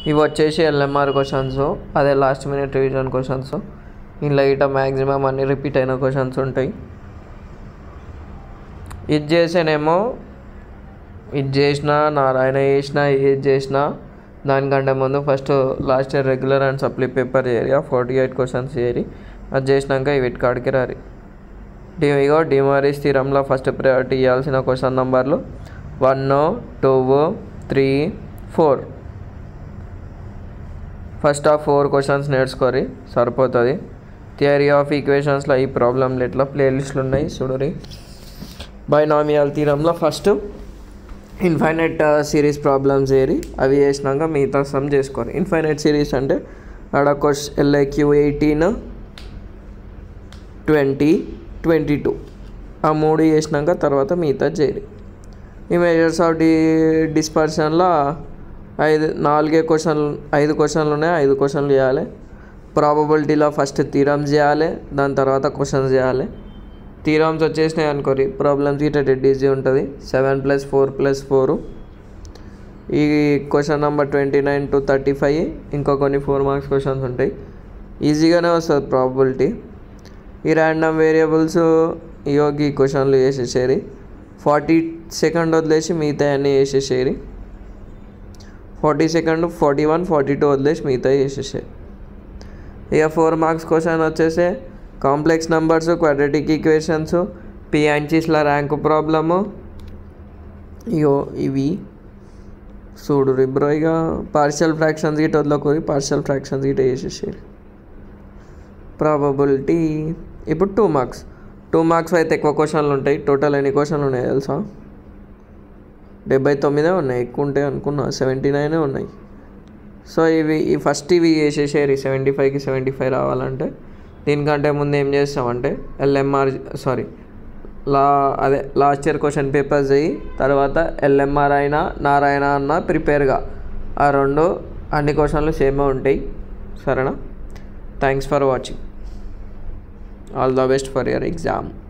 ఇవి వచ్చేసి LMR questions, అదే లాస్ట్ మినిట్ రివిజన్ క్వశ్చన్స్. ఇందులో ఇట మ్యాక్సిమం అన్నీ రిపీట్ అయిన క్వశ్చన్స్ ఉంటాయి. ఇది చేసేనేమో ఇది చేసినా నారాయణ చేసినా ఏది చేసినా దానికంటే ముందు first last year regular and supply paper చేయరి, 48 క్వశ్చన్స్ చేయరి. అది చేసినాక ఈ వీటికాడికి రారి. ఇగో డిమారిస్ థీరంలో ఫస్ట్ ప్రయారిటీ ఇవ్వాల్సిన క్వశ్చన్ నెంబర్లు 1, 2, 3, 4. ఫస్ట్ ఆ 4 క్వశ్చన్స్ నేర్చుకోరి సరిపోతుంది. థియరీ ఆఫ్ ఈక్వేషన్స్లో ఈ ప్రాబ్లంలు ఎట్లా ప్లేలిస్ట్లు ఉన్నాయి చూడరి. బైనామియల్ థీరంలో ఫస్ట్ ఇన్ఫైనైట్ సిరీస్ ప్రాబ్లమ్స్ ఏరి, అవి చేసినాక మిగతా సమ్ చేసుకోరు. ఇన్ఫైనైట్ సిరీస్ అంటే ఆడ LIQ 18, 20, 22 ఆ 3 చేసినాక తర్వాత మిగతా చేయరి. ఈ మెజర్స్ ఆఫ్ డిస్పర్షన్లో 5 క్వశ్చన్లు ఉన్నాయి, 5 క్వశ్చన్లు చేయాలి. ప్రాబబిలిటీలో ఫస్ట్ థీరమ్స్ చేయాలి, దాని తర్వాత క్వశ్చన్స్ చేయాలి. థీరమ్స్ వచ్చేసినాయి అనుకోరి, ప్రాబ్లమ్స్ ఇట్లా డెడ్ ఈజీ ఉంటుంది. 7 + 4 + 4. ఈ క్వశ్చన్ నెంబర్ 29 to 35 ఇంకా కొన్ని 4 మార్క్స్ క్వశ్చన్స్ ఉంటాయి. ఈజీగానే వస్తుంది ప్రాబబిలిటీ. ఈ ర్యాండమ్ వేరియబుల్స్ ఈ క్వశ్చన్లు వేసేసేరి. 40 సెకండ్ వదిలేసి మిగతా అన్నీ వేసేసేరి. 40 సెకండ్ 41, 42 వదిలేసి మిగతా వేసేసేరి. ఇక 4 మార్క్స్ క్వశ్చన్ వచ్చేసి కాంప్లెక్స్ నెంబర్స్, క్వాడ్రాటిక్ ఈక్వేషన్స్, పియాంచీస్ల ర్యాంక్ ప్రాబ్లము. ఇవి చూడు బ్రో. ఇక పార్షియల్ ఫ్రాక్షన్స్ గిట్ వదలకూరి, పార్షియల్ ఫ్రాక్షన్స్ గిట్ వేసేసారు. ప్రాబబిలిటీ ఇప్పుడు 2 మార్క్స్. 2 మార్క్స్ అయితే ఎక్కువ క్వశ్చన్లు ఉంటాయి. టోటల్ ఎన్ని క్వశ్చన్లు ఉన్నాయి తెలుసా? 79 ఉన్నాయి. ఎక్కువ ఉంటాయి అనుకున్నా, 79 ఉన్నాయి. సో ఫస్ట్ ఇవి వేసేసేరి 75కి 75 రావాలంటే. దీనికంటే ముందు ఏం చేస్తామంటే లాస్ట్ ఇయర్ క్వశ్చన్ పేపర్స్ అయ్యి తర్వాత LMR అయినా నారాయణ అన్న ప్రిపేర్గా ఆ 2 అన్ని క్వశ్చన్లు సేమే ఉంటాయి. సరేనా? Thanks for watching. All the best for your exam.